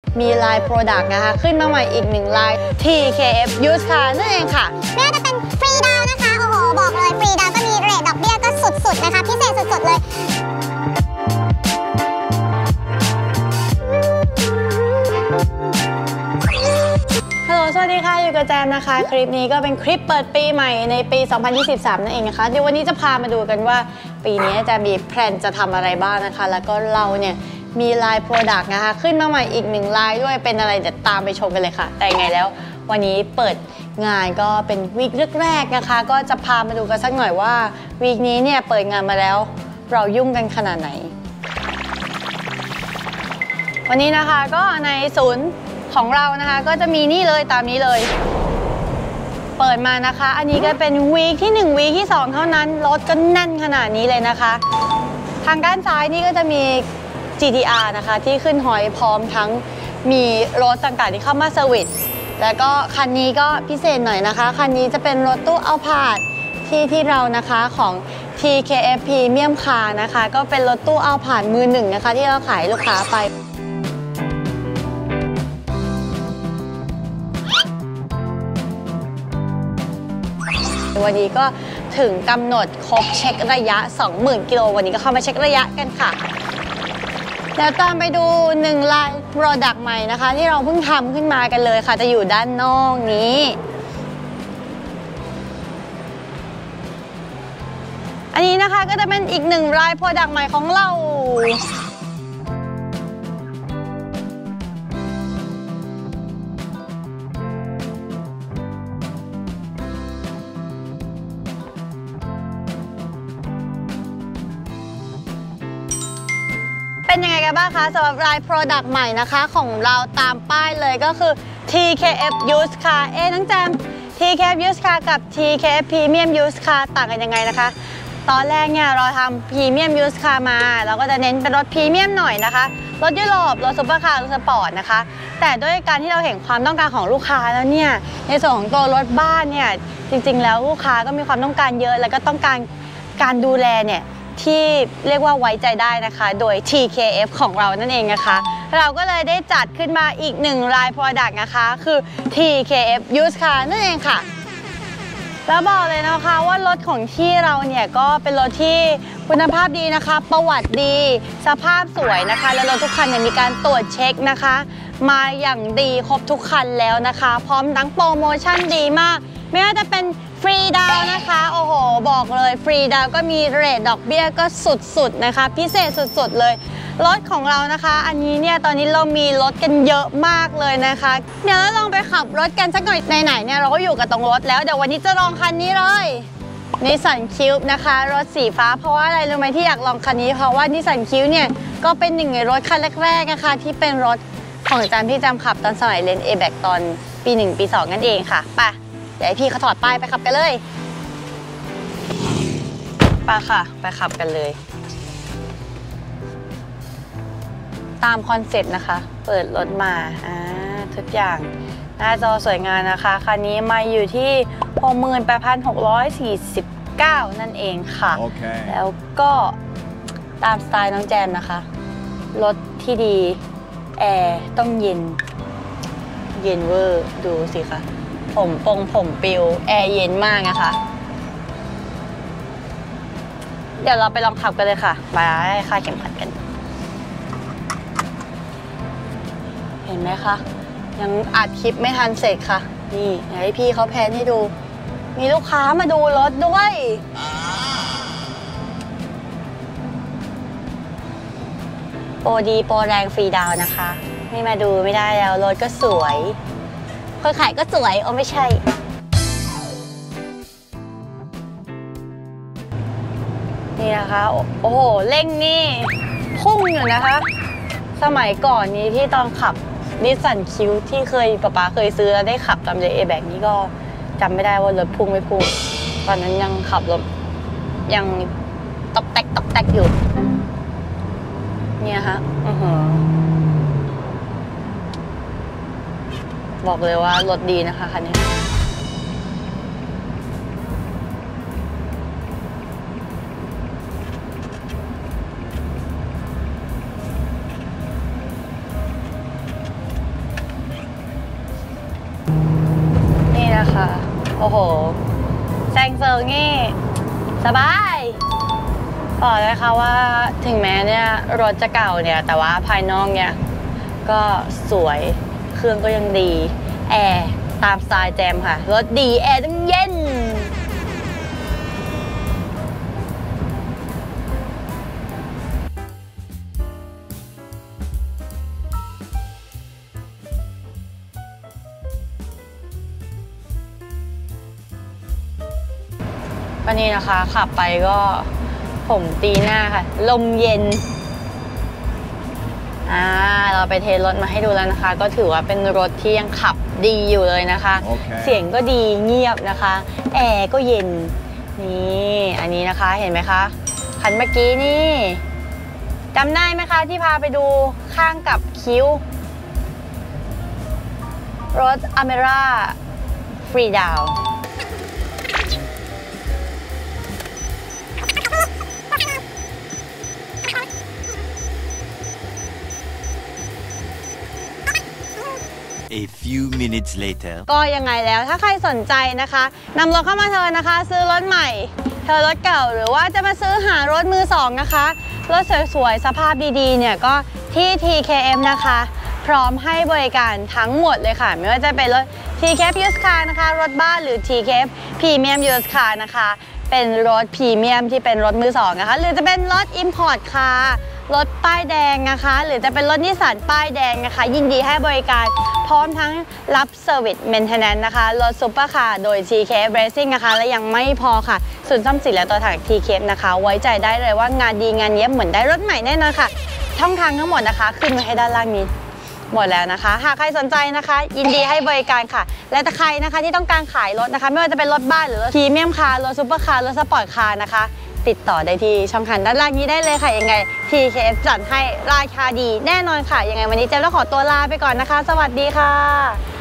มีลาย Product นะคะขึ้นมาใหม่อีก1ลาย TKF Used Car นั่นเองค่ะไม่ว่าจะเป็นฟรีดาวนะคะโอ้โหบอกเลยฟรีดาวก็มีเรทดอกเบี้ยก็สุดๆนะคะพิเศษสุดๆเลยฮัลโหลสวัสดีค่ะอยู่กับแจมนะคะคลิปนี้ก็เป็นคลิปเปิดปีใหม่ในปี 2023 นั่นเองนะคะเดี๋ยววันนี้จะพามาดูกันว่าปีนี้จะมีแพลนจะทำอะไรบ้างนะคะแล้วก็เราเนี่ยมีลาย Product นะคะขึ้นมาใหม่อีก1ลายด้วยเป็นอะไรเดี๋ยวตามไปชมกันเลยค่ะแต่ยังไงแล้ววันนี้เปิดงานก็เป็นวีคแรกๆนะคะก็จะพามาดูกันสักหน่อยว่าวีคนี้เนี่ยเปิดงานมาแล้วเรายุ่งกันขนาดไหนวันนี้นะคะก็ในศูนย์ของเรานะคะก็จะมีนี่เลยตามนี้เลยเปิดมานะคะอันนี้ก็เป็นวีคที่1วีคที่2เท่านั้นรถก็แน่นขนาดนี้เลยนะคะทางด้านซ้ายนี่ก็จะมี GTR นะคะที่ขึ้นหอยพร้อมทั้งมีรถต่างๆที่เข้ามาเซอร์วิสแล้วก็คันนี้ก็พิเศษหน่อยนะคะคันนี้จะเป็นรถตู้เอาผาดที่เรานะคะของ TKF Premium Car นะคะก็เป็นรถตู้เอาผาดมือหนึ่งนะคะที่เราขายลูกค้าไปวันนี้ก็ถึงกำหนดครบเช็คระยะ 20,000 กิโลวันนี้ก็เข้ามาเช็คระยะกันค่ะเดี๋ยวตามไปดู1ลาย Product ใหม่นะคะที่เราเพิ่งทำขึ้นมากันเลยค่ะจะอยู่ด้านนอกนี้อันนี้นะคะก็จะเป็นอีก1ลาย Product ใหม่ของเราเป็นยังไงกันบ้างคะสำหรับลาย Product ใหม่นะคะของเราตามป้ายเลยก็คือ TKF Used Car น้องแจม TKF Used Car กับ TKF Premium Used Car ต่างกันยังไงนะคะตอนแรกเนี่ยเราทำ Premium Used Car มาเราก็จะเน้นเป็นรถพรีเมียมหน่อยนะคะรถยุโรปรถซุปเปอร์คาร์รถสปอร์ตนะคะแต่ด้วยการที่เราเห็นความต้องการของลูกค้าแล้วเนี่ยในส่วนของตัวรถบ้านเนี่ยจริงๆแล้วลูกค้าก็มีความต้องการเยอะแล้วก็ต้องการดูแลเนี่ยที่เรียกว่าไว้ใจได้นะคะโดย TKF ของเรานั่นเองนะคะเราก็เลยได้จัดขึ้นมาอีก1ลาย Product นะคะคือ TKF Used Car นั่นเองค่ะแล้วบอกเลยนะคะว่ารถของที่เราเนี่ยก็เป็นรถที่คุณภาพดีนะคะประวัติดีสภาพสวยนะคะและรถทุกคันเนี่ยมีการตรวจเช็คนะคะมาอย่างดีครบทุกคันแล้วนะคะพร้อมทั้งโปรโมชั่นดีมากไม่ว่าจะเป็นฟรีดาวนะคะโอ้โหบอกเลยฟรีดาวก็มีเรทดอกเบี้ยก็สุดๆนะคะพิเศษสุดๆเลยรถของเรานะคะอันนี้เนี่ยตอนนี้เรามีรถกันเยอะมากเลยนะคะเดี๋ยวลองไปขับรถกันสักหน่อยไหนๆเนี่ยเราก็อยู่กับตรงรถแล้วเดี๋ยววันนี้จะลองคันนี้เลยนิสสันคิวบนะคะรถสีฟ้าเพราะว่าอะไรรู้ไหมที่อยากลองคันนี้เพราะว่านิสสันคิวเนี่ยก็เป็นหนึ่งในรถคันแรกๆนะคะที่เป็นรถของจำที่จำขับตอนสมัยเรียน A-Back ตอนปี1ปี2นั่นเองค่ะไปเดี๋ยวพี่เขาถอดป้ายไปขับกันเลยไปค่ะไปขับกันเลยตามคอนเซ็ปต์นะคะเปิดรถมาทุกอย่างหน้าจอสวยงามนะคะคันนี้มาอยู่ที่ 68,649 นั่นเองค่ะ okay. แล้วก็ตามสไตล์น้องแจมนะคะรถที่ดีแอร์ต้องเย็นเวอร์ดูสิคะผมปิวแอร์เย็นมากนะคะเดี๋ยวเราไปลองขับกันเลยค่ะไปคาดเข็มขัดกันเห็นไหมคะยังอัดคลิปไม่ทันเสร็จค่ะนี่ให้พี่เขาแพนให้ดูมีลูกค้ามาดูรถด้วยโปรดีโปรแรงฟรีดาวนะคะไม่มาดูไม่ได้แล้วรถก็สวยคนขายก็สวยโอ้ไม่ใช่นี่นะคะโอ้โหเร่งนี่พุ่งอยู่นะคะสมัยก่อนนี้ที่ตอนขับนิสสันคิวที่ป๊าเคยซื้อแล้วได้ขับตามเลยA-Backนี้ก็จำไม่ได้ว่ารถพุ่งไม่พุ่งตอนนั้นยังขับรถยังตอกแตกอยู่เนี่ยฮะบอกเลยว่ารถดีนะคะคันนี้ นโอ้โหแซงเซอร์นี่สบายบอกเลยค่ะว่าถึงแม้เนี่ยรถจะเก่าเนี่ยแต่ว่าภายนอกเนี่ยก็สวยเครื่องก็ยังดีแอร์ตามสไตล์แจมค่ะรถดีแอร์ต้องเย็นก็นี่นะคะขับไปก็ผมตีหน้าค่ะลมเย็นเราไปเทสรถมาให้ดูแล้วนะคะก็ถือว่าเป็นรถที่ยังขับดีอยู่เลยนะคะ Okay. เสียงก็ดีเงียบนะคะแอร์ก็เย็นนี่อันนี้นะคะเห็นไหมคะคันเมื่อกี้นี่จำได้ไหมคะที่พาไปดูข้างกับคิ้วรถ Almera Free Down A few minutes later ก็ยังไงแล้วถ้าใครสนใจนะคะนำรถเข้ามาเธอนะคะซื้อรถใหม่เธอรถเก่าหรือว่าจะมาซื้อหารถมือสองนะคะรถสวยๆสภาพดีๆเนี่ยก็ที่ TKM นะคะพร้อมให้บริการทั้งหมดเลยค่ะไม่ว่าจะเป็นรถ TKF Used Car นะคะรถบ้านหรือ TKF Premium Used Car นะคะเป็นรถพรีเมียมที่เป็นรถมือสองนะคะหรือจะเป็นรถ Import Carรถป้ายแดงนะคะหรือจะเป็นรถนิสสันป้ายแดงนะคะยินดีให้บริการพร้อมทั้งรับเซอร์วิสเมนเทนแนนซ์นะคะรถซุปเปอร์คาร์โดย TKF Racing นะคะและยังไม่พอค่ะศูนย์ซ่อมสีและตัวถัง TKF นะคะไว้ใจได้เลยว่างานดีงานเยี่ยมเหมือนได้รถใหม่แน่นอนค่ะช่องทางทั้งหมดนะคะขึ้นไว้ให้ด้านล่างนี้หมดแล้วนะคะหากใครสนใจนะคะยินดีให้บริการค่ะและถ้าใครนะคะที่ต้องการขายรถนะคะไม่ว่าจะเป็นรถบ้านหรือรถพรีเมียมคาร์รถซุปเปอร์คาร์รถสปอร์ตคาร์นะคะติดต่อได้ที่ช่องทางด้านล่างนี้ได้เลยค่ะยังไง TKF จัดให้ราคาดีแน่นอนค่ะยังไงวันนี้เจมส์ต้องขอตัวลาไปก่อนนะคะสวัสดีค่ะ